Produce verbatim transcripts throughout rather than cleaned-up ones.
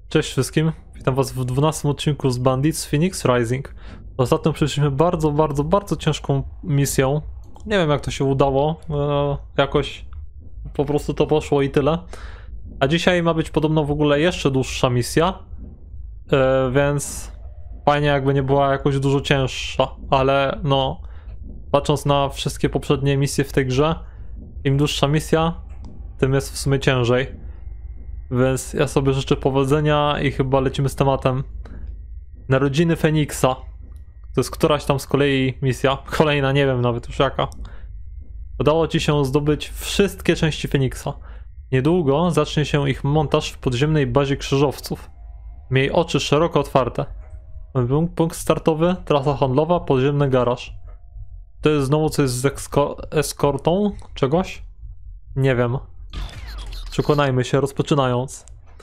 Cześć wszystkim, witam was w dwunastym odcinku z Bandits Phoenix Rising. Ostatnio przeszliśmy bardzo, bardzo, bardzo ciężką misją. Nie wiem jak to się udało, e, jakoś po prostu to poszło i tyle. A dzisiaj ma być podobno w ogóle jeszcze dłuższa misja, e, więc fajnie jakby nie była jakoś dużo cięższa, ale no, patrząc na wszystkie poprzednie misje w tej grze, im dłuższa misja, tym jest w sumie ciężej. Więc ja sobie życzę powodzenia i chyba lecimy z tematem. Narodziny Feniksa. To jest któraś tam z kolei misja. Kolejna, nie wiem nawet już jaka. Udało ci się zdobyć wszystkie części Feniksa. Niedługo zacznie się ich montaż w podziemnej bazie krzyżowców. Miej oczy szeroko otwarte. Punkt startowy, trasa handlowa, podziemny garaż. To jest znowu coś z eskortą czegoś? Nie wiem. Przekonajmy się, rozpoczynając.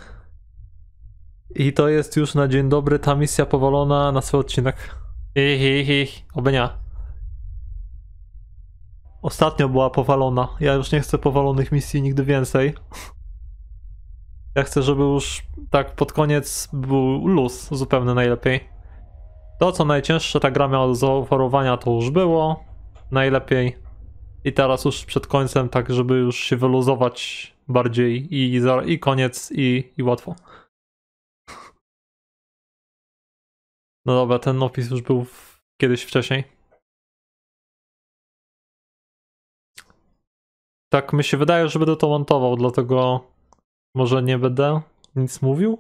I to jest już na dzień dobry ta misja powalona na swój odcinek. Hi, hi, hi. Oby nie. Ostatnio była powalona. Ja już nie chcę powalonych misji nigdy więcej. Ja chcę, żeby już tak pod koniec był luz zupełnie najlepiej. To co najcięższe ta gra miała do zaoferowania to już było. Najlepiej. I teraz już przed końcem tak, żeby już się wyluzować bardziej i, i koniec i, i łatwo. No dobra, ten opis już był w, kiedyś wcześniej. Tak mi się wydaje, że będę to montował, dlatego może nie będę nic mówił.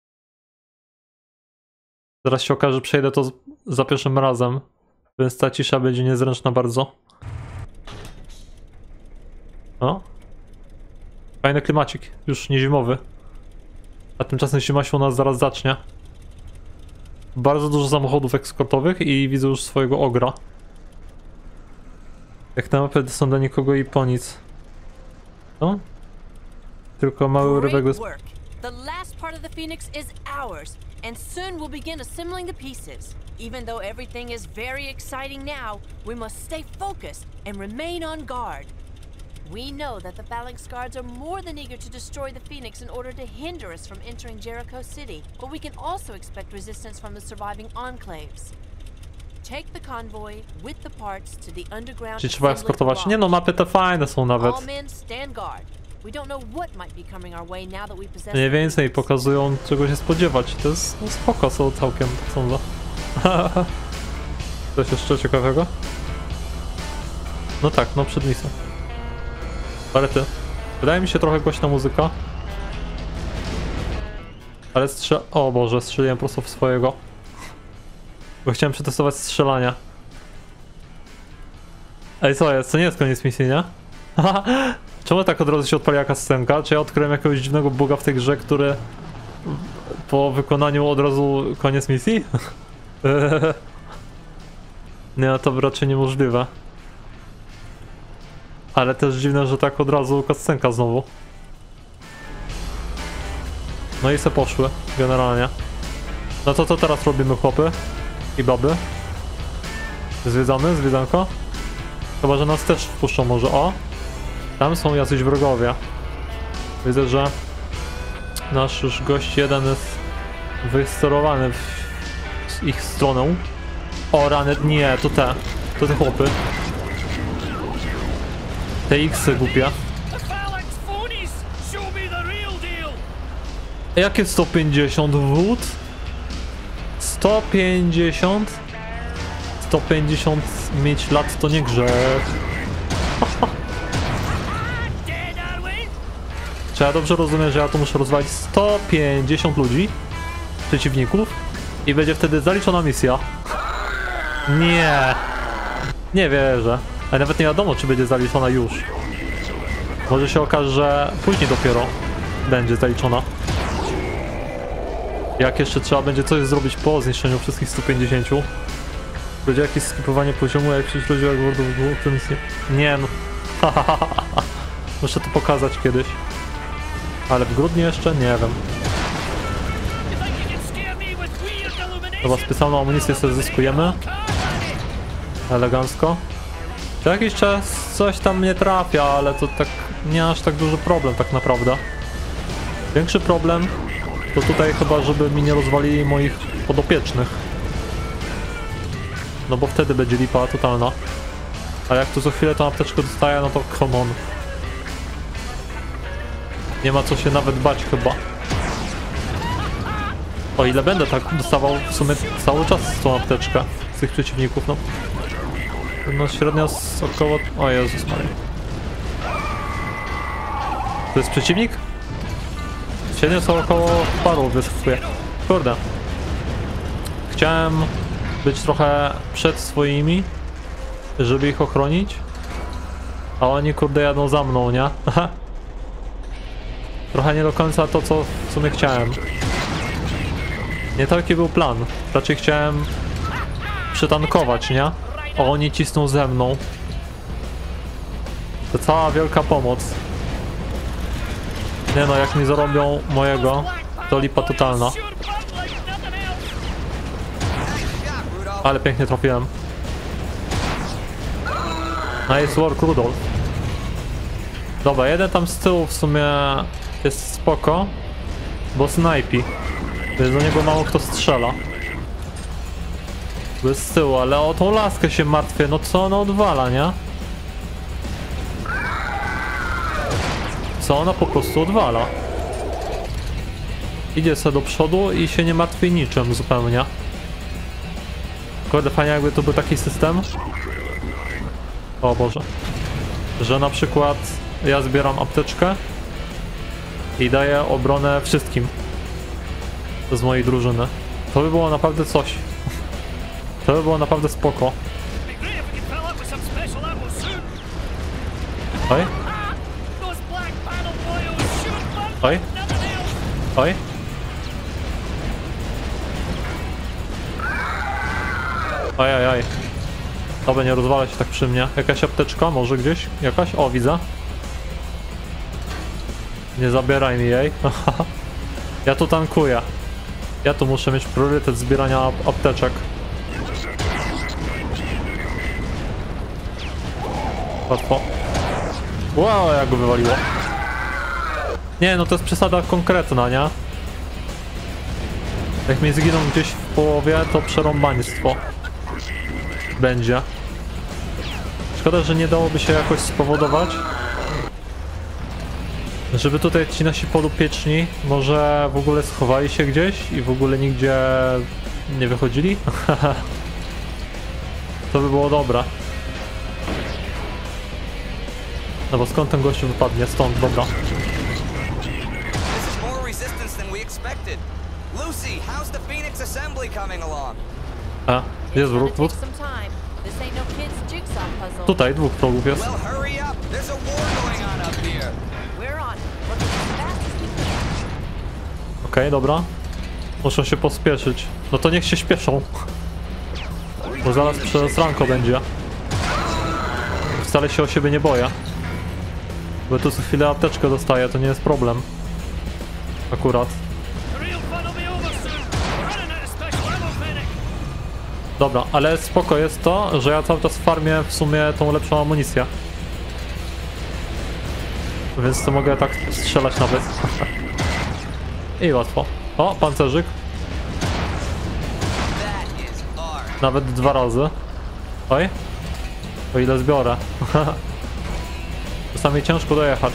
Zaraz się okaże, że przejdę to za pierwszym razem, więc ta cisza będzie niezręczna bardzo. O. Fajny klimacik, już nie zimowy. A tymczasem zima się u nas zaraz zacznie. Bardzo dużo samochodów eskortowych i widzę już swojego ogra. Jak na mapie są dla nikogo i po nic. No? Tylko mały rybek bez... The last part of the Phoenix is ours, and soon we'll begin assembling the pieces. Even though everything is very exciting now, we must stay focused and remain on guard. We know that the Phalanx guards are more than eager to destroy the Phoenix in order to hinder us from entering Jericho City, but we can also expect resistance from the surviving enclaves. Take the convoy with the parts to the underground. Czy trzeba eskortować? Nie no, mapy te fajne są nawet. All men stand guard. We don't know what might be coming our way now that we possess. Mniej więcej pokazują czego się spodziewać. To jest no, spoko, są całkiem sądzę. Coś jeszcze ciekawego? No tak, no przed misją. Parety. Wydaje mi się trochę głośna muzyka. Ale strzel... O Boże, strzeliłem prosto w swojego. Bo chciałem przetestować strzelania. Ej, co jest? To nie jest koniec misji, nie? Czemu tak od razu się odpaliła kastenka? Czy ja odkryłem jakiegoś dziwnego buga w tej grze, który po wykonaniu od razu koniec misji? Nie, to raczej niemożliwe. Ale też dziwne, że tak od razu kastenka znowu. No i se poszły, generalnie. No to co teraz robimy, chłopy i baby? Zwiedzamy, zwiedzanko? Chyba, że nas też wpuszczą może, o! Tam są jacyś wrogowie. Widzę, że nasz już gość jeden jest wysterowany w ich stronę. O rany, nie, to te, to te chłopy. Te X-y głupie. Jakie sto pięćdziesiąt wód? sto pięćdziesiąt? sto pięćdziesiąt mieć lat to nie grzech. Czy ja dobrze rozumiem, że ja tu muszę rozwalić sto pięćdziesiąt ludzi? Przeciwników? I będzie wtedy zaliczona misja. Nie. Nie wierzę. Ale nawet nie wiadomo, czy będzie zaliczona już. Może się okaże, że później dopiero będzie zaliczona. Jak jeszcze trzeba będzie coś zrobić po zniszczeniu wszystkich stu pięćdziesięciu. Będzie jakieś skipowanie poziomu, jak przecież ludzie jak World of Warcraft. Nie no. Muszę to pokazać kiedyś. Ale w grudniu jeszcze? Nie wiem. Chyba specjalną amunicję sobie zyskujemy. Elegancko. Co jakiś czas coś tam nie trafia, ale to tak nie aż tak duży problem tak naprawdę. Większy problem To tutaj chyba, żeby mi nie rozwalili moich podopiecznych. No bo wtedy będzie lipa totalna. A jak tu co chwilę tą apteczkę dostaję, no to come on. Nie ma co się nawet bać chyba. O ile będę tak dostawał w sumie cały czas tą apteczkę z tych przeciwników, no. No średnio z około... O Jezus Maria. To jest przeciwnik? Średnio są około paru wyskakuje. Kurde. Chciałem być trochę przed swoimi, żeby ich ochronić. A oni kurde jadą za mną, nie? Trochę nie do końca to, co w sumie chciałem. Nie taki był plan. Raczej chciałem przytankować, nie? A oni cisną ze mną. To cała wielka pomoc. Nie no, jak mi zarobią mojego, to lipa totalna. Ale pięknie trafiłem. Nice work, Rudolf. Dobra, jeden tam z tyłu w sumie jest spoko, bo snajpi. Więc do niego mało kto strzela. Bo jest z tyłu, ale o tą laskę się martwię. No co ona odwala, nie? Co ona po prostu odwala. Idzie sobie do przodu i się nie martwi niczym zupełnie. Kurde, fajnie jakby to był taki system. O Boże. Że na przykład ja zbieram apteczkę i daję obronę wszystkim z mojej drużyny. To by było naprawdę coś. To by było naprawdę spoko. Oj. Oj. Oj. Oj, oj, oj. Dobra, nie rozwala się tak przy mnie. Jakaś apteczka? Może gdzieś? Jakaś? O, widzę. Nie zabieraj mi jej. Ja tu tankuję. Ja tu muszę mieć priorytet zbierania ap apteczek. Łatwo. Wow, jak go wywaliło. Nie, no to jest przesada konkretna, nie? Jak mi zginą gdzieś w połowie, to przerąbaństwo będzie. Szkoda, że nie dałoby się jakoś spowodować, żeby tutaj ci nasi podopieczni może w ogóle schowali się gdzieś i w ogóle nigdzie nie wychodzili. To by było dobre. No bo skąd ten gościu wypadnie? Stąd, dobra. Lucy, how's the Phoenix Assembly coming along? A, jest Rookwood. Tutaj dwóch wrogów jest. Well, hurry up. There's a war going on up here. We're on. Working as fast as we can. Okej, okay, dobra. Muszą się pospieszyć. No to niech się śpieszą. Bo zaraz przez ranko będzie. Wcale się o siebie nie boję. Bo tu co chwilę apteczkę dostaję, to nie jest problem. Akurat. Dobra, ale spoko jest to, że ja cały czas farmię w sumie tą lepszą amunicję. Więc to mogę tak strzelać nawet. I łatwo. O, pancerzyk. Nawet dwa razy. Oj. O ile zbiorę. Czasami ciężko dojechać.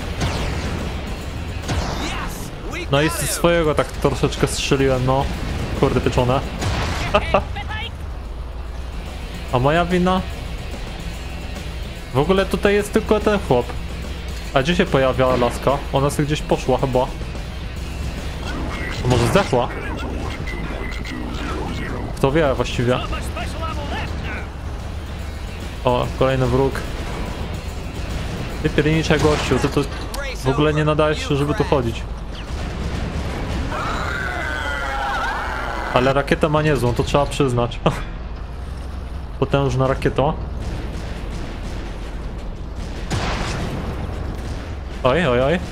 No i z swojego tak troszeczkę strzeliłem, no. Kurde pieczone. A moja wina? W ogóle tutaj jest tylko ten chłop. A gdzie się pojawia laska? Ona sobie gdzieś poszła chyba. A może zdechła? Kto wie właściwie? O, kolejny wróg. Ty piernicze gościu, ty to w ogóle nie nadajesz się, żeby tu chodzić. Ale rakietę ma niezłą, to trzeba przyznać. Potężna rakieta. Oj, oj, oj.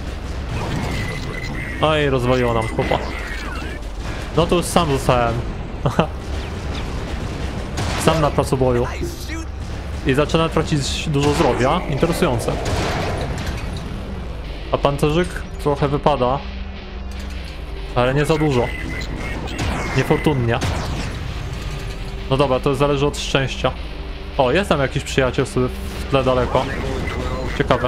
Oj, rozwaliło nam chłopa. No to już sam zostałem. Sam na placu boju. I zaczyna tracić dużo zdrowia. Interesujące. A pancerzyk trochę wypada. Ale nie za dużo. Niefortunnie. No dobra, to zależy od szczęścia. O, jest tam jakiś przyjaciel sobie w tle daleko. Ciekawe.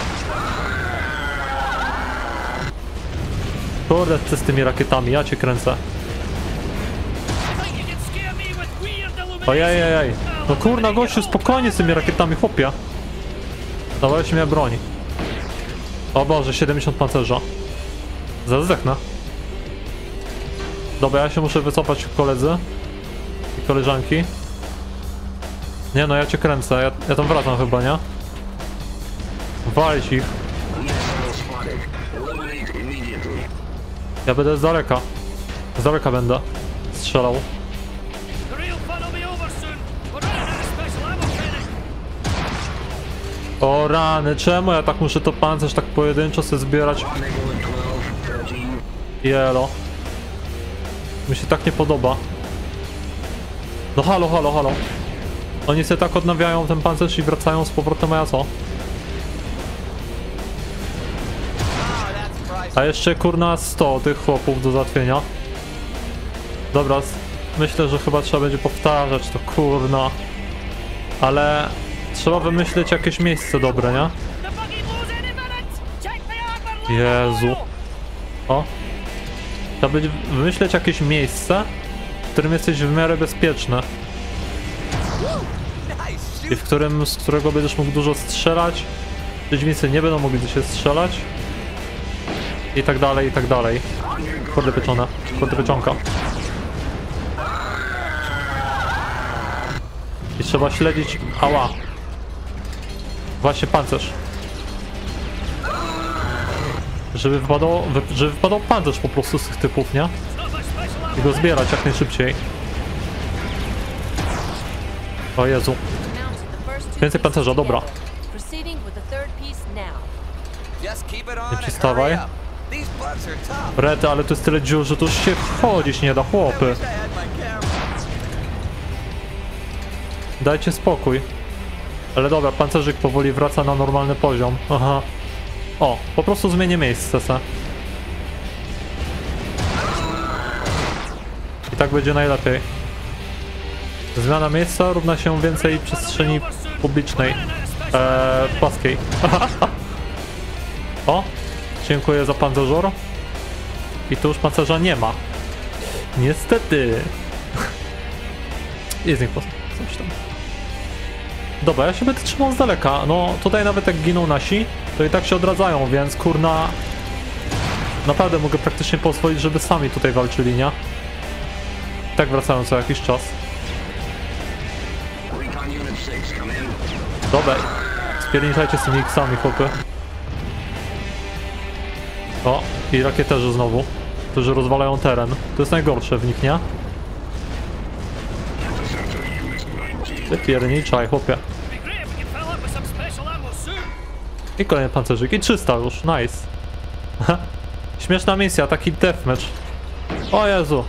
Kurde, ty z tymi rakietami, ja cię kręcę. Ojej, ojej. No kurna, gościu, spokojnie z tymi rakietami, chłopie. Dawaj się mnie broni. O Boże, siedemdziesiąt pancerza. Zaraz zdechnę. Dobra, ja się muszę wycofać, koledzy i koleżanki. Nie no, ja cię kręcę, ja, ja tam wracam chyba, nie? Walić ich. Ja będę z daleka. Z daleka będę strzelał. O rany, czemu ja tak muszę to pancerz tak pojedynczo sobie zbierać? Jelo. Mi się tak nie podoba. No halo, halo, halo. Oni sobie tak odnawiają ten pancerz i wracają z powrotem, a ja co? A jeszcze kurna sto tych chłopów do załatwienia. Dobra, myślę, że chyba trzeba będzie powtarzać to, kurna. Ale trzeba wymyślić jakieś miejsce dobre, nie? Jezu. O. Trzeba będzie wymyślić jakieś miejsce, w którym jesteś w miarę bezpieczny. I w którym, z którego będziesz mógł dużo strzelać. Przeciwnicy nie będą mogli do siebie strzelać. I tak dalej, i tak dalej. Kurde pieczone, kurde pieczonka. I trzeba śledzić... Ała. Właśnie pancerz. Żeby wypadał, żeby wypadał pancerz po prostu z tych typów, nie? I go zbierać jak najszybciej. O Jezu. Więcej pancerza, dobra. Nie przystawaj. Rety, ale tu jest tyle dziur, że tu już się wchodzić nie da, chłopy. Dajcie spokój. Ale dobra, pancerzyk powoli wraca na normalny poziom. Aha. O, po prostu zmienię miejsce se. I tak będzie najlepiej. Zmiana miejsca równa się więcej przestrzeni publicznej. Eee, płaskiej. O, dziękuję za pancerzor. I tu już pancerza nie ma. Niestety. Jest niech coś tam. Dobra, ja się będę trzymał z daleka. No, tutaj nawet jak giną nasi, to i tak się odradzają, więc kurna... Naprawdę mogę praktycznie pozwolić, żeby sami tutaj walczyli, nie? Tak wracają co jakiś czas. Dobra, spierniczajcie z tymi X-ami, chłopy. O, i rakieterzy znowu, którzy rozwalają teren. To jest najgorsze w nich, nie? Ty pierniczaj, chłopie. I kolejny pancerzyk. I trzysta już, nice. Śmieszna misja, taki deathmatch. O Jezu.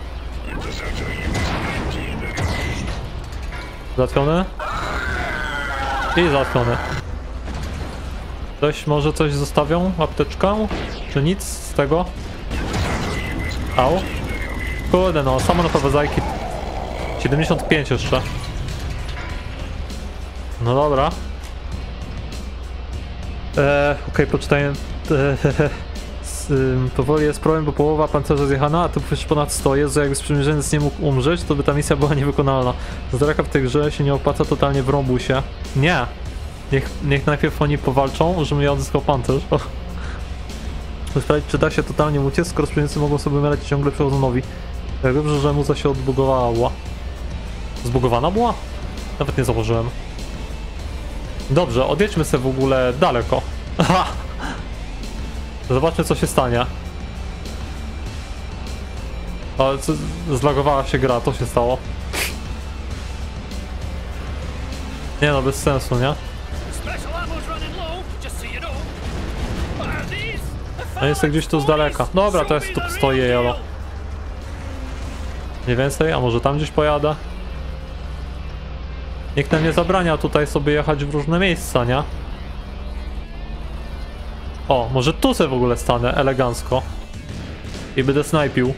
Załatwiony? I załatwiony. Ktoś może coś zostawią? Apteczkę? Czy nic z tego? Au. Kurde no, samo na prowadzajki. siedemdziesiąt pięć jeszcze. No dobra. Eee, okej, okay, poczytałem. Eee, powoli jest problem, bo połowa pancerza zjechana, a tu już ponad sto. Jezu, jakby sprzymierzeniec nie mógł umrzeć, to by ta misja była niewykonalna. Z daleka w tej grze się nie opłaca totalnie wrąbuj się. Nie! Niech, niech najpierw oni powalczą, żebym ja odzyskał pancerz. By sprawdzić, czy da się totalnie uciec, skoro sprzymierzeńcy mogą sobie umierać ciągle przechodzonowi. Jak dobrze, że muza się odbugowała. Zbugowana była? Nawet nie zauważyłem. Dobrze, odjedźmy sobie w ogóle daleko. Aha! Zobaczmy, co się stanie. Ale co, zlagowała się gra, to się stało. Nie no, bez sensu, nie? No jest gdzieś tu z daleka. Dobra, to jest tu stoję, jolo. Nie więcej? A może tam gdzieś pojadę? Nikt nam nie zabrania tutaj sobie jechać w różne miejsca, nie? O, może tu sobie w ogóle stanę, elegancko. I będę snajpił.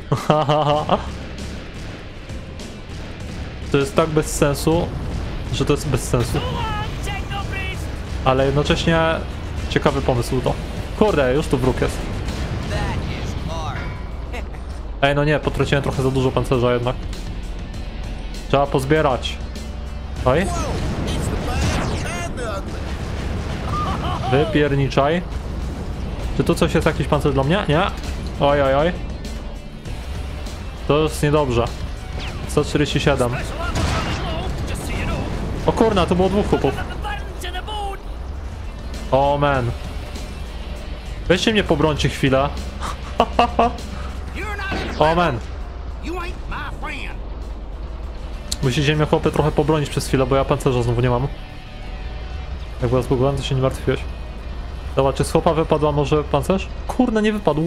To jest tak bez sensu, że to jest bez sensu. Ale jednocześnie ciekawy pomysł to. Kurde, już tu wróg jest. Ej, no nie, potraciłem trochę za dużo pancerza jednak. Trzeba pozbierać. Oj. Wypierniczaj. Czy tu coś jest, jakiś pancerz dla mnie? Nie. Oj, oj, oj. To jest niedobrze. sto czterdzieści siedem. O kurna, to było dwóch chłopów. O man. Weźcie mnie pobrońcie chwilę. O man. Musicie mnie chłopy trochę pobronić przez chwilę, bo ja pancerza znowu nie mam. Jak była zbugowany, to się nie martwiłeś. Dobra, czy z chłopa wypadła może pancerz? Kurde, nie wypadł.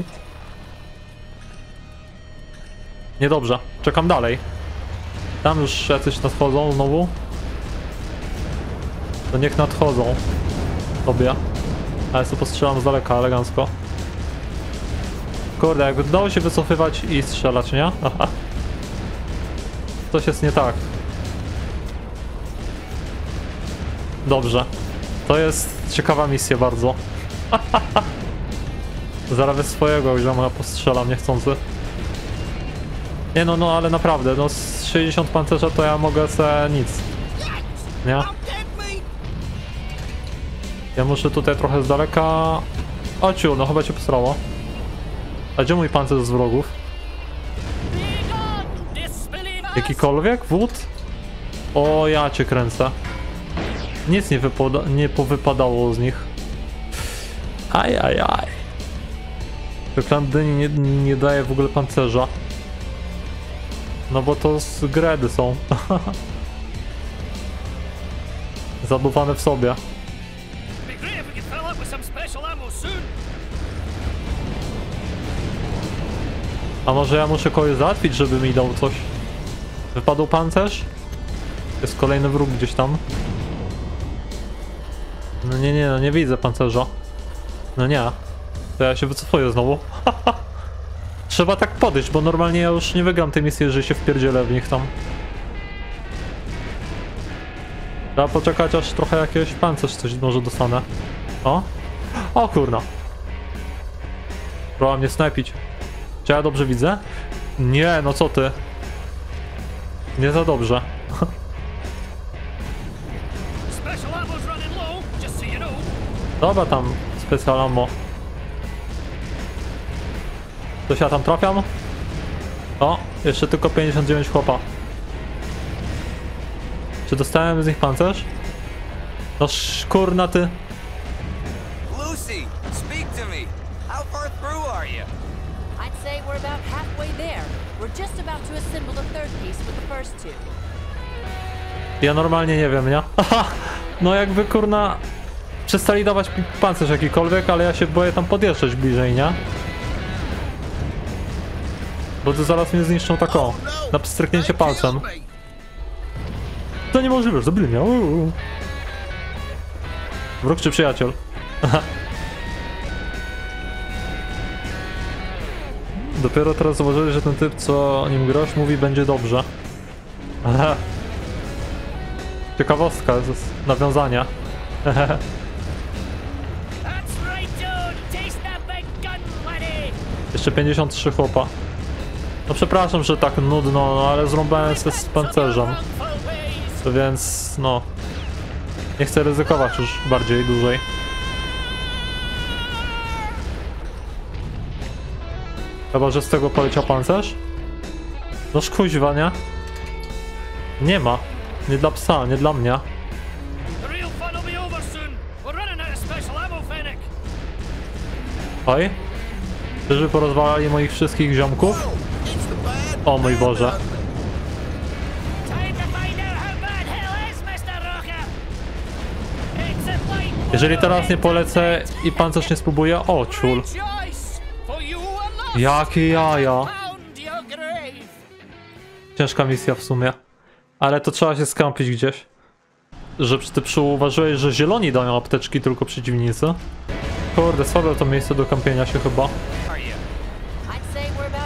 Niedobrze, czekam dalej. Tam już jacyś nadchodzą znowu. To niech nadchodzą. Tobie. A ja sobie postrzelam z daleka, elegancko. Kurde, jakby dało się wycofywać i strzelać, nie? Aha. Coś jest nie tak. Dobrze. To jest ciekawa misja bardzo. Zaraz swojego zioma postrzelam niechcący. Nie no, no ale naprawdę, no z sześćdziesiąt pancerza to ja mogę se nic. Nie? Ja muszę tutaj trochę z daleka... O ciu, no chyba cię posrało. A gdzie mój pancerz z wrogów? Jakikolwiek? Wód? O, ja cię kręcę. Nic nie, wypada nie powypadało z nich. Aj, aj, aj. Klan dyni nie, nie daje w ogóle pancerza. No bo to z gredy są. Zabudowane w sobie. A może ja muszę kogoś załatwić, żeby mi dał coś? Wypadł pancerz? Jest kolejny wróg gdzieś tam. No nie, nie, no nie widzę pancerza. No nie. To ja się wycofuję znowu. Trzeba tak podejść, bo normalnie ja już nie wygram tej misji, jeżeli się wpierdzielę w nich tam. Trzeba poczekać, aż trochę jakiegoś pancerz coś może dostanę. O! O kurna! Próba mnie snajpić. Czy ja dobrze widzę? Nie, no co ty? Nie za dobrze. Dobra tam, special ammo. Coś ja tam trafiam? O, jeszcze tylko pięćdziesiąt dziewięć chłopa. Czy dostałem z nich pancerz? No kurna ty. Lucy, speak to me. How far through are you? I'd say we're about halfway there. We're just about to assemble the third piece with the first two. Ja normalnie nie wiem, nie? Aha! No jakby kurna... Przestali dawać pancerz jakikolwiek, ale ja się boję tam podjeżdżać bliżej, nie? Bo to zaraz mnie zniszczą tak o, na pstryknięcie palcem. To niemożliwe, zabili mnie. Uuu. Wróg czy przyjaciel? Dopiero teraz zauważyli, że ten typ, co nim grasz, mówi będzie dobrze. Aha. Ciekawostka z nawiązania. Jeszcze pięćdziesiąt trzy chłopa. No przepraszam, że tak nudno, no ale zrąbałem się z pancerzem. Więc no... Nie chcę ryzykować już bardziej, dłużej. Chyba, że z tego poleciał pancerz? No szkuźwa, nie? Nie ma. Nie dla psa, nie dla mnie. Oj. Czyżby porozwalali moich wszystkich ziomków? O mój Boże. Jeżeli teraz nie polecę i pancerz nie spróbuje... O, ciul. Jakie jaja. Ciężka misja w sumie. Ale to trzeba się skampić gdzieś. Że ty przyuważyłeś, że zieloni dają apteczki, tylko przeciwnicy. Kurde, słabe to miejsce do kampienia się chyba. I'd say we're about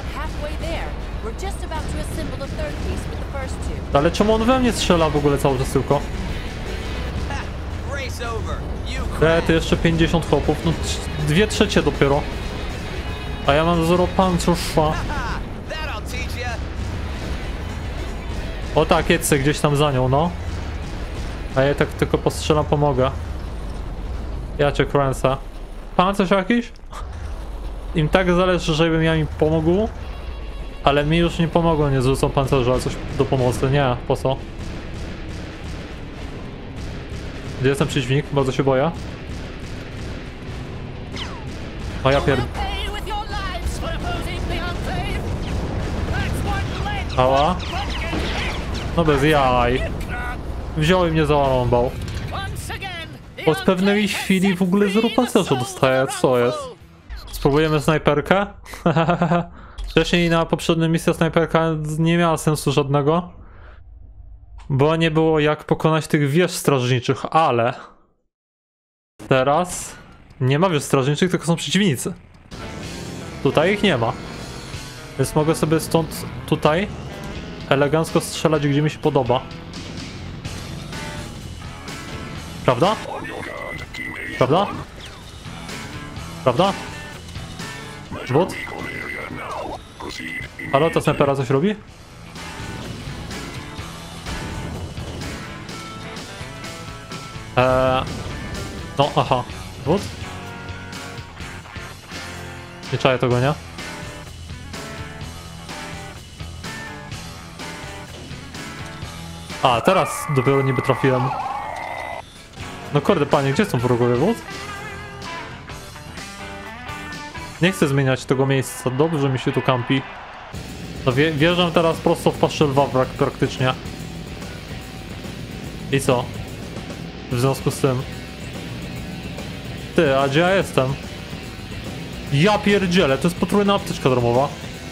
We're just about to assemble the third piece with the first two. Ale czemu on we mnie strzela w ogóle cały czas tylko? Ha! Race over. You E, ty jeszcze pięćdziesiąt chłopów, no trz- dwie trzecie dopiero. A ja mam zero pancerza. Ha! That'll teach ya. O tak, jedźcie gdzieś tam za nią, no. A ja tak tylko postrzelam, pomogę. Ja cię kręcę. Pancerz jakiś? Im tak zależy, żebym ja im pomógł. Ale mi już nie pomogło, nie zrzucą pancerza, coś do pomocy. Nie, po co? Gdzie jest ten przeciwnik? Bardzo się boję. O ja pierd... Ała. No bez jaj. Wziął i mnie załamał. Od pewnej chwili w ogóle zero pancerza dostaję, co jest? Spróbujemy snajperkę? Wcześniej na poprzedniej misji snajperka nie miała sensu żadnego. Bo nie było jak pokonać tych wież strażniczych, ale... Teraz... Nie ma wież strażniczych, tylko są przeciwnicy. Tutaj ich nie ma. Więc mogę sobie stąd, tutaj... elegancko strzelać, gdzie mi się podoba. Prawda? Prawda? Prawda? Wód? Halo, ta snajpera coś robi? Eee... No, aha. Wód? Nie czaję tego, nie? A, teraz dopiero niby trafiłem. No kurde, panie, gdzie są wrogowie wód? Nie chcę zmieniać tego miejsca, dobrze mi się tu kampi. No wie, wjeżdżam teraz prosto w paszczę lwa prak praktycznie. I co? W związku z tym... Ty, a gdzie ja jestem? Ja pierdzielę, to jest potrójna apteczka darmowa.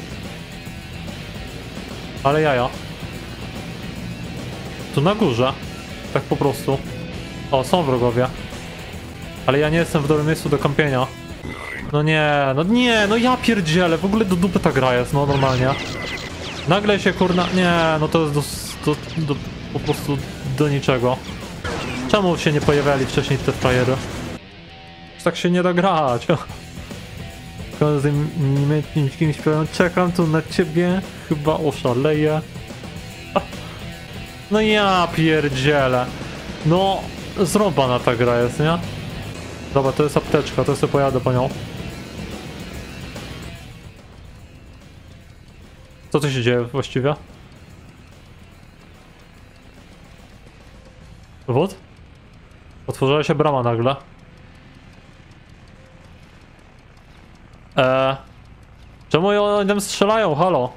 Ale jaja. Tu na górze. Tak po prostu. O, są wrogowie. Ale ja nie jestem w dobrym miejscu do kampienia. No nie, no nie, no ja pierdzielę, w ogóle do dupy ta gra jest, no normalnie. Nagle się kurna, nie, no to jest do, do, do, po prostu do niczego. Czemu się nie pojawiali wcześniej te frajery? Tak się nie da grać. Z tym niemieckim śpiewem, czekam tu na ciebie, chyba oszaleję. No ja pierdzielę. No, zrąbana ta gra jest, nie? Dobra, to jest apteczka, to sobie pojadę po nią. Co tu się dzieje właściwie? Wód? Otworzyła się brama nagle. Eee... Czemu oni strzelają? Halo?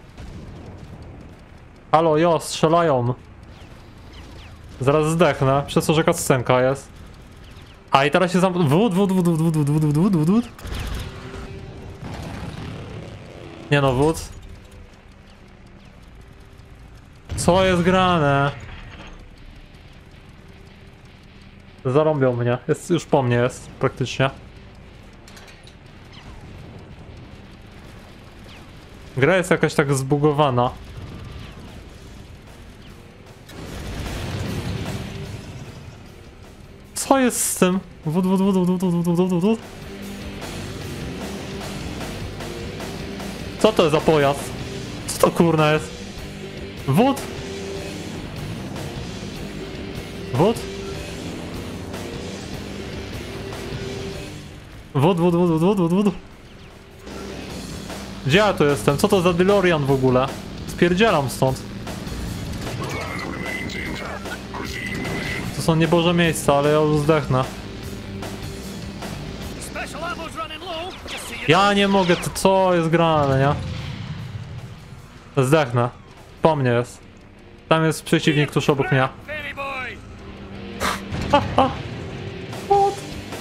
Halo, jo, strzelają. Zaraz zdechnę, przez to, że cutscenka jest. A i teraz się zam... Wód, wód, wód, wód, wód, wód, wód, wód, wód. Nie no, wód. Co jest grane? Zarąbią mnie. Jest, już po mnie jest, praktycznie. Gra jest jakaś tak zbugowana. Co jest z tym? Wód, wód, wód, wód, wód, wód, wód, wód. Co to jest za pojazd? Co to kurna jest? Wód? Wód? Wód, wód, wód, wód, wód, wód. Gdzie ja tu jestem? Co to za DeLorean w ogóle? Spierdzielam stąd. To są nieboże miejsca, ale ja już zdechnę. Ja nie mogę, to co jest grane, nie? Zdechnę. Po mnie jest. Tam jest przeciwnik tuż obok mnie. Wód?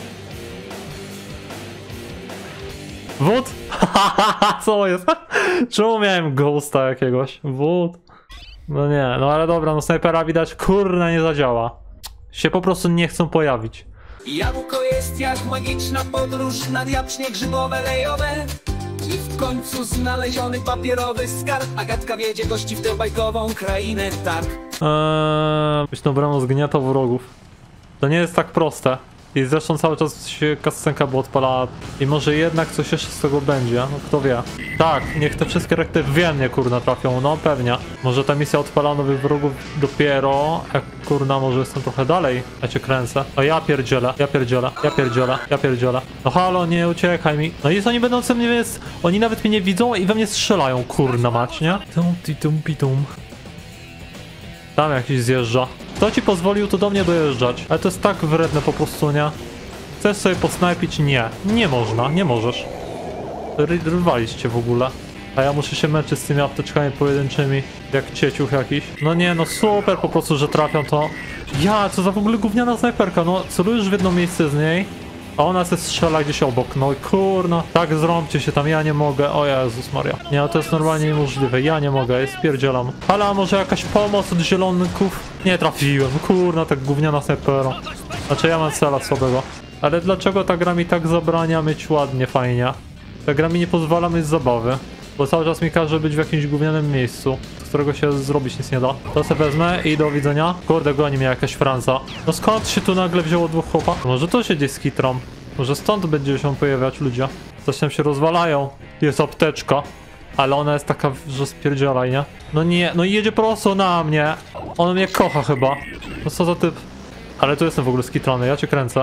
Wód? Co jest? Czemu miałem ghosta jakiegoś? Wód? No nie, no ale dobra, no snajpera widać, kurna, nie zadziała. Się po prostu nie chcą pojawić. Jabłko jest jak magiczna podróż nad jacznie grzybowe lejowe. I w końcu znaleziony papierowy skarb. Agatka wiedzie gości w tę bajkową krainę, tak. Eee, być dobrano zgniata wrogów. To nie jest tak proste. I zresztą cały czas się kascenka by odpalała. I może jednak coś jeszcze z tego będzie, no kto wie. Tak, niech te wszystkie reaktory we mnie kurna trafią, no pewnie. Może ta misja odpala nowych wrogów dopiero, jak kurna może jestem trochę dalej. Ja cię kręcę. O ja pierdzielę, ja pierdzielę, ja pierdzielę, ja pierdzielę. No halo, nie uciekaj mi. No i oni będą co mnie jest. Oni nawet mnie nie widzą i we mnie strzelają, kurna mać, nie? Tum ti tum pi tum. Tam jakiś zjeżdża. Kto ci pozwolił tu do mnie dojeżdżać? Ale to jest tak wredne po prostu, nie? Chcesz sobie posnajpić? Nie. Nie można, nie możesz. Ry rywalić cię w ogóle. A ja muszę się męczyć z tymi apteczkami pojedynczymi. Jak cieciuch jakiś. No nie, no super po prostu, że trafią to. Ja, co za w ogóle gówniana snajperka. No, celujesz w jedno miejsce z niej, a ona se strzela gdzieś obok. No i kurna. Tak, zrąbcie się tam, ja nie mogę. O Jezus Maria. Nie, no to jest normalnie niemożliwe. Ja nie mogę, jest pierdzielam. Ale a może jakaś pomoc od zielonych? Nie trafiłem. Kurna, tak gówniana snajpera. Znaczy ja mam cela słabego. Ale dlaczego ta gra mi tak zabrania mieć ładnie, fajnie? Ta gra mi nie pozwala mieć zabawy. Bo cały czas mi każe być w jakimś gównianym miejscu, z którego się zrobić nic nie da. To sobie wezmę i do widzenia. Kurde, goni mnie jakaś Franca. No skąd się tu nagle wzięło dwóch chłopa? Może to się gdzieś skitram. Może stąd będzie się pojawiać ludzie. Coś tam się rozwalają. Jest apteczka. Ale ona jest taka, że spierdzielaj, nie? No nie, no i jedzie prosto na mnie. On mnie kocha chyba. No co za typ. Ale tu jestem w ogóle skitrany, ja cię kręcę.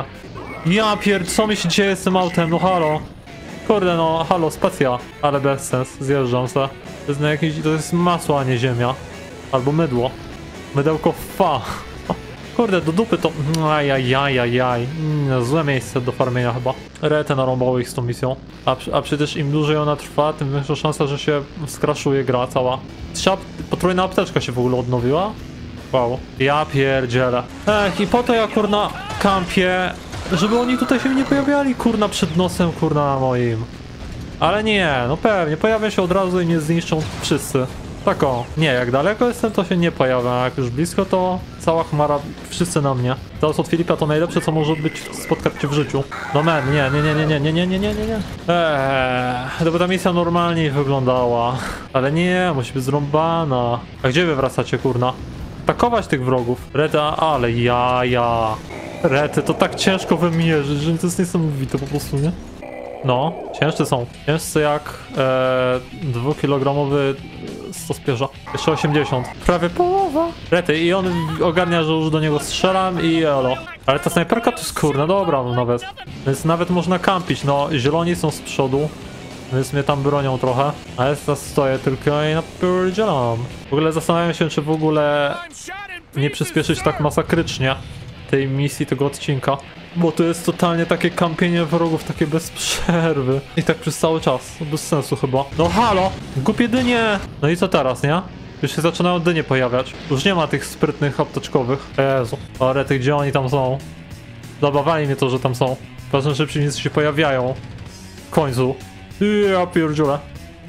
Ja pierd... co mi się dzieje z tym autem? No halo. Kurde no, halo, spacja. Ale bez sens, zjeżdżam se. To jest na jakieś... to jest masło, a nie ziemia. Albo mydło. Mydełko fa. Kurde, do dupy to... Ajajajajaj. Mm, złe miejsce do farmienia chyba. Retę narąbało ich z tą misją. A, a przecież im dłużej ona trwa, tym większa szansa, że się skraszuje gra cała. Trza... potrójna apteczka się w ogóle odnowiła? Wow. Ja pierdzielę. Ech, i po to ja kurna kampię, żeby oni tutaj się nie pojawiali kurna przed nosem kurna moim. Ale nie, no pewnie, pojawią się od razu i mnie zniszczą wszyscy. Tak o, nie, jak daleko jestem to się nie pojawia, a jak już blisko to cała chmara, wszyscy na mnie. Teraz od Filipa to najlepsze co może być spotkać cię w życiu. No man, nie, nie, nie, nie, nie, nie, nie, nie, nie, nie, nie. Eee, gdyby ta misja normalniej wyglądała. Ale nie, musi być zrąbana. A gdzie wy wracacie kurna? Atakować tych wrogów. Reta, ale ja, ja. Rety, to tak ciężko wymierzyć, że to jest niesamowite po prostu, nie? No, ciężcy są. Ciężcy jak e, dwukilogramowy stospierza. Jeszcze osiemdziesiąt. Prawie połowa. Rety, i on ogarnia, że już do niego strzelam i elo. Ale ta snajperka to jest kurna dobra nawet. Więc nawet można kampić. No, zieloni są z przodu. Więc mnie tam bronią trochę. A ja stoję tylko i napierdzielam. W ogóle zastanawiam się, czy w ogóle nie przyspieszyć tak masakrycznie tej misji, tego odcinka. Bo to jest totalnie takie kampienie wrogów, takie bez przerwy. I tak przez cały czas. Bez sensu chyba. No halo! Głupie dynie! No i co teraz, nie? Już się zaczynają dynie pojawiać. Już nie ma tych sprytnych apteczkowych. Jezu. O rety, gdzie oni tam są? Zabawali mnie to, że tam są. Ważne, że przeciwnicy się pojawiają. W końcu. Ja pierdziule.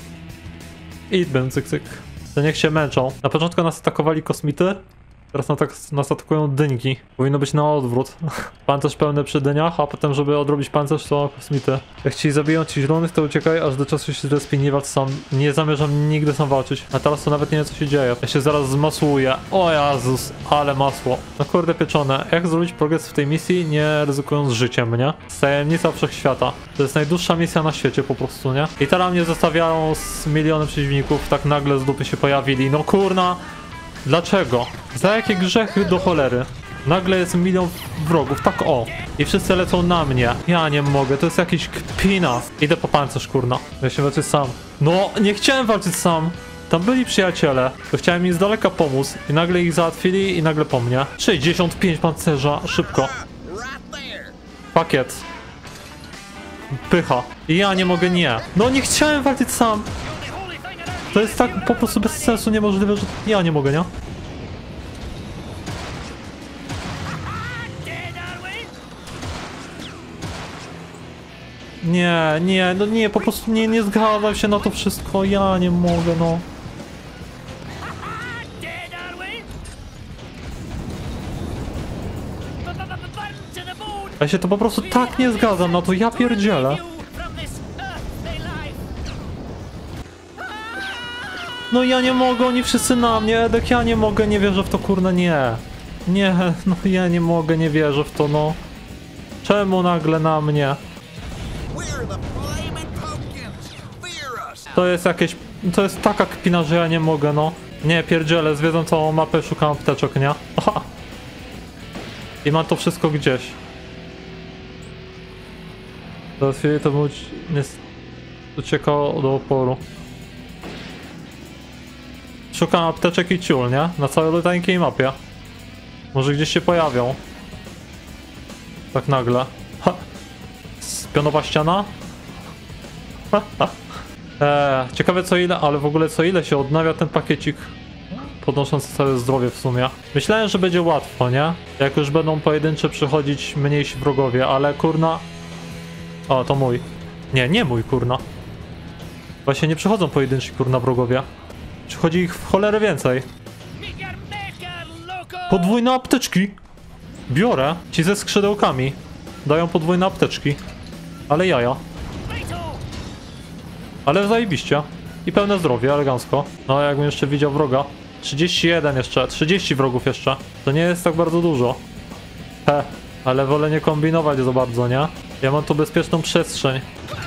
I bym cyk cyk. To niech się męczą. Na początku nas atakowali kosmity. Teraz nas, tak, nas atakują dynki. Powinno być na odwrót. Pancerz pełny przy dyniach, a potem, żeby odrobić pancerz, to kosmity. Jak ci zabiją ci zielonych, to uciekaj, aż do czasu się zrespi, nie walcz sam. Nie zamierzam nigdy sam walczyć. A teraz to nawet nie wiem, co się dzieje. Ja się zaraz zmasłuję. O Jezus, ale masło. No kurde pieczone. Jak zrobić progres w tej misji, nie ryzykując życiem, nie? Tajemnica wszechświata. To jest najdłuższa misja na świecie po prostu, nie? I teraz mnie zostawiają z milionem przeciwników, tak nagle z dupy się pojawili. No kurna! Dlaczego? Za jakie grzechy do cholery? Nagle jest milion wrogów, tak o. I wszyscy lecą na mnie. Ja nie mogę, to jest jakiś kpina. Idę po pancerz, kurna. Ja się walczyć sam. No, nie chciałem walczyć sam. Tam byli przyjaciele. To chciałem im z daleka pomóc. I nagle ich załatwili i nagle po mnie. sześćdziesiąt pięć pancerza, szybko. Pakiet. Pycha. I ja nie mogę, nie. No nie chciałem walczyć sam. To jest tak po prostu bez sensu niemożliwe, że ja nie mogę, nie? Nie, nie, no nie, po prostu nie, nie zgadzam się na to wszystko, ja nie mogę, no. Ja się to po prostu tak nie zgadzam na to, ja pierdzielę. No ja nie mogę, oni wszyscy na mnie, Edek, ja nie mogę, nie wierzę w to, kurna, nie. Nie, no ja nie mogę, nie wierzę w to, no. Czemu nagle na mnie? To jest jakieś... To jest taka kpina, że ja nie mogę, no. Nie, pierdzielę, zwiedzam całą mapę, szukam apteczek, nie? Aha. I mam to wszystko gdzieś. Za chwilę to był... uciekał do oporu. Szukam apteczek i ciul, nie? Na całej tańkiej mapie. Może gdzieś się pojawią. Tak nagle. Ha. Pionowa ściana? Ha, ha. Eee, ciekawe co ile, ale w ogóle co ile się odnawia ten pakiecik podnoszący całe zdrowie w sumie. Myślałem, że będzie łatwo, nie? Jak już będą pojedyncze przychodzić mniejsi wrogowie, ale kurna... O, to mój. Nie, nie mój, kurna. Właśnie nie przychodzą pojedynczy, kurna, wrogowie. Przychodzi ich w cholerę więcej. Podwójne apteczki. Biorę. Ci ze skrzydełkami. Dają podwójne apteczki. Ale jaja. Ale zajebiście. I pełne zdrowie, elegancko. No, jakbym jeszcze widział wroga. trzydzieści jeden jeszcze. trzydzieści wrogów jeszcze. To nie jest tak bardzo dużo. He. Ale wolę nie kombinować za bardzo, nie? Ja mam tu bezpieczną przestrzeń.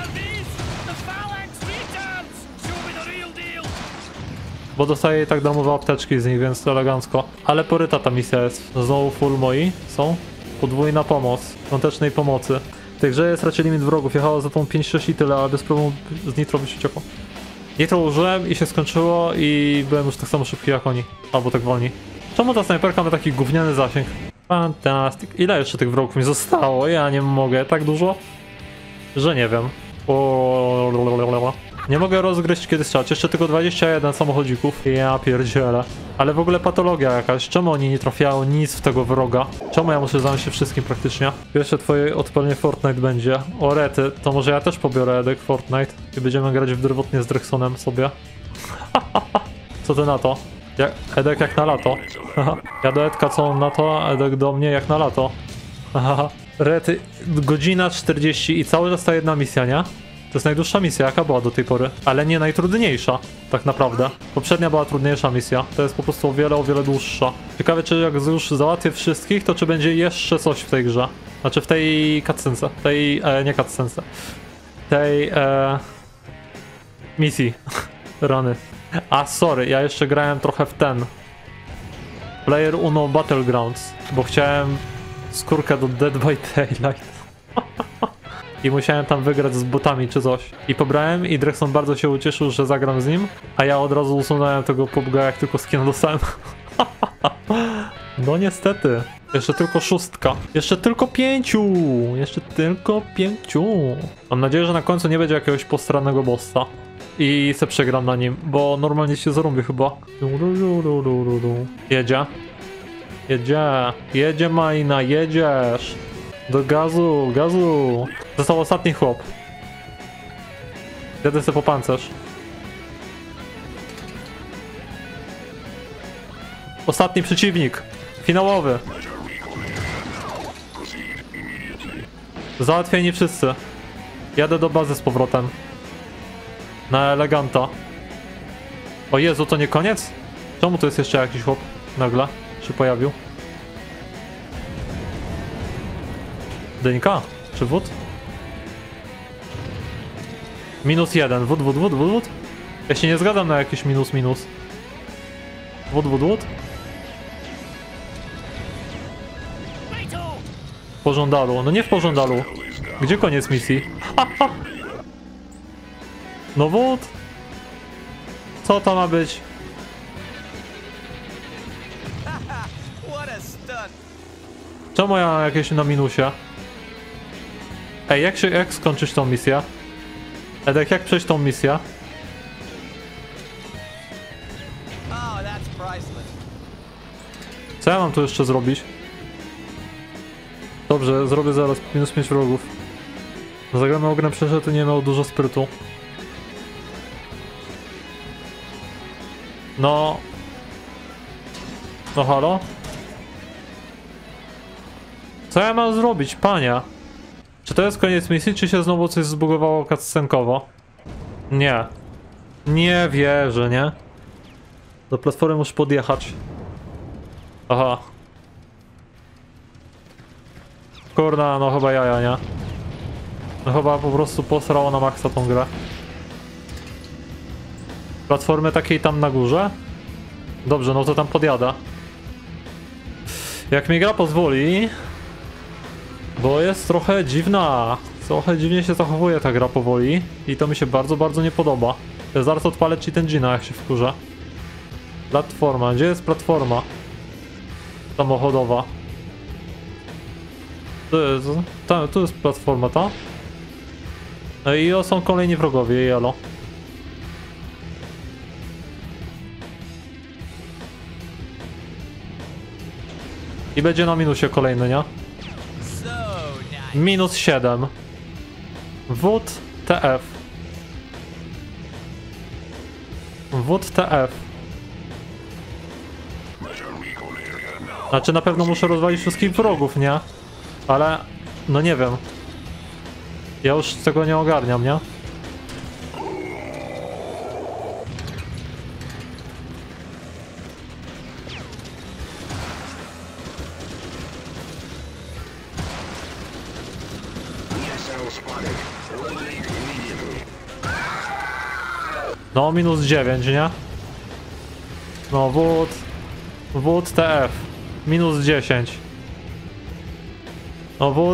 Bo dostaję i tak darmowe apteczki z nich, więc to elegancko. Ale poryta ta misja jest. Znowu full moi są. Podwójna pomoc. Świątecznej pomocy. W tej grze jest raczej limit wrogów. Jechało za tą pięć sześć i tyle, ale bez problemu z nitro by się uciekło. Nitro użyłem i się skończyło i byłem już tak samo szybki jak oni. Albo tak wolni. Czemu ta snajperka ma taki gówniany zasięg? Fantastic. Ile jeszcze tych wrogów mi zostało? Ja nie mogę. Tak dużo? Że nie wiem. O... Nie mogę rozgryźć kiedy strzelać. Jeszcze tylko dwadzieścia jeden samochodzików. Ja pierdzielę. Ale w ogóle patologia jakaś. Czemu oni nie trafiają nic w tego wroga? Czemu ja muszę zająć się wszystkim praktycznie? Pierwsze twoje odpalenie Fortnite będzie. O rety, to może ja też pobiorę Edek Fortnite i będziemy grać w drewotnie z Drexonem sobie. Co ty na to? Jak, Edek jak na lato. Ja do Edka co on na to, a Edek do mnie jak na lato. Rety, godzina czterdzieści i cały czas ta jedna misja, nie? To jest najdłuższa misja, jaka była do tej pory, ale nie najtrudniejsza, tak naprawdę. Poprzednia była trudniejsza misja, to jest po prostu o wiele, o wiele dłuższa. Ciekawe, czy jak już załatwię wszystkich, to czy będzie jeszcze coś w tej grze. Znaczy w tej cutscence, tej, e, nie cutscence, tej, e, misji. Rany. A, sorry, ja jeszcze grałem trochę w ten. Player Uno Battlegrounds, bo chciałem skórkę do Dead by Daylight. I musiałem tam wygrać z botami czy coś. I pobrałem i Drexon bardzo się ucieszył, że zagram z nim. A ja od razu usunąłem tego pobga, jak tylko skin dostałem. No niestety. Jeszcze tylko szóstka. Jeszcze tylko pięciu. Jeszcze tylko pięciu. Mam nadzieję, że na końcu nie będzie jakiegoś postrannego bossa. I se przegram na nim, bo normalnie się zarąbię chyba. Jedzie. Jedzie. Jedzie Majna, jedziesz. Do gazu, gazu. Został ostatni chłop. Jadę sobie po pancerz. Ostatni przeciwnik. Finałowy. Załatwieni wszyscy. Jadę do bazy z powrotem. Na eleganta. O Jezu, to nie koniec? Czemu tu jest jeszcze jakiś chłop? Nagle się pojawił. Dynka? Czy wód? Minus jeden. Wód, wód, wód, wód, wód. Ja się nie zgadzam na jakiś minus, minus. Wód, wód, wód. W pożądalu. No nie w pożądalu. Gdzie koniec misji? No wód. Co to ma być? Czemu ja mam jakieś na minusie? Ej, jak się, jak skończyć tą misję? Edek, jak przejść tą misję? Co ja mam tu jeszcze zrobić? Dobrze, zrobię zaraz minus pięć wrogów. Zagramy o grę przeszedł, nie miał dużo sprytu. No... No halo? Co ja mam zrobić, pania? Czy to jest koniec misji, czy się znowu coś zbugowało cutscenkowo? Nie. Nie wierzę, nie? Do platformy muszę podjechać. Aha. Kurna, no chyba jaja, nie? No chyba po prostu posrało na maksa tą grę. Platformy takiej tam na górze? Dobrze, no to tam podjada. Jak mi gra pozwoli... Bo jest trochę dziwna. Trochę dziwnie się zachowuje ta gra powoli. I to mi się bardzo, bardzo nie podoba. Ja zaraz odpalę Cheat Engine'a, jak się wkurza. Platforma. Gdzie jest platforma? Samochodowa. Tu jest, ta, tu jest platforma, ta? I o, są kolejni wrogowie, jelo. I będzie na minusie kolejny, nie? Minus siedem. W T F. W T F. Znaczy na pewno muszę rozwalić wszystkich wrogów, nie? Ale... no nie wiem. Ja już tego nie ogarniam, nie? No, minus dziewięć, nie? No, W... W T F. Minus dziesięć. No, W...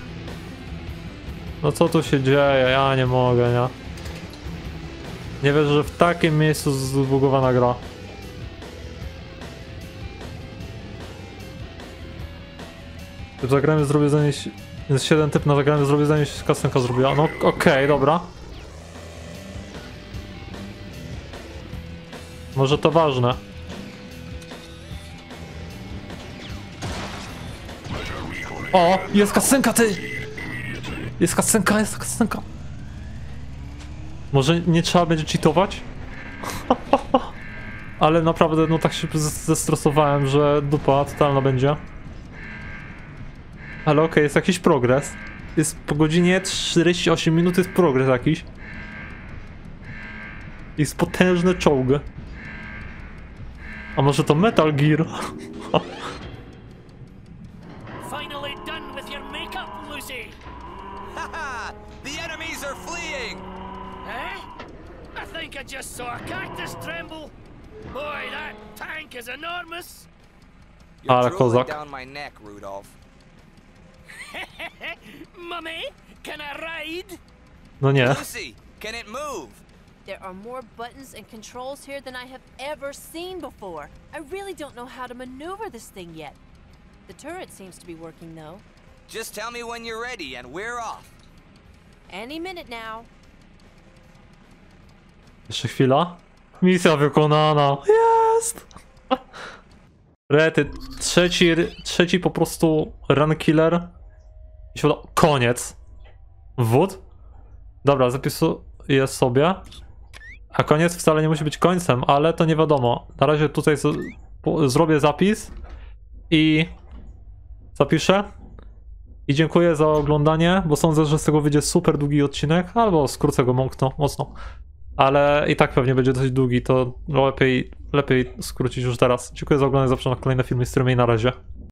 No co tu się dzieje? Ja nie mogę, nie? Nie wierzę, że w takim miejscu zbugowana gra. Typ zagramy zrobię zanieść... Jest siedem typ na zagramy zrobię zanieść kasenka zrobiła. No okej, okay, dobra. Może to ważne. O! Jest kasenka, ty! Jest kasenka, jest kasenka. Może nie trzeba będzie cheatować? Ale naprawdę, no tak się zestresowałem, że dupa totalna będzie. Ale okej, okay, jest jakiś progres. Jest po godzinie czterdzieści osiem minut, jest progres jakiś. Jest potężny czołg. A może to Metal Gear? Finally done with your makeup, Lucy. Haha! The enemies are fleeing! Eh? I think I just saw a cactus tremble. Boy, that tank is enormous. You're Ale drooling kozak. down my neck, Rudolph. Mummy, can I ride? No nie. Lucy, can it move? There are more buttons and controls here than I have ever seen before. I really don't know how to maneuver this thing yet. The turret seems to be working though. Just tell me when you're ready and we're off. Any minute now. Jeszcze chwila. Misja wykonana. Jest! Rety. Trzeci, trzeci po prostu run killer. I się uda... Koniec. Wód? Dobra, zapisuję sobie. A koniec wcale nie musi być końcem, ale to nie wiadomo. Na razie tutaj z... zrobię zapis. I... zapiszę. I dziękuję za oglądanie, bo sądzę, że z tego wyjdzie super długi odcinek. Albo skrócę go mocno, mocno. Ale i tak pewnie będzie dość długi, to lepiej, lepiej skrócić już teraz. Dziękuję za oglądanie, zapraszam na kolejne filmy, streamy i na razie.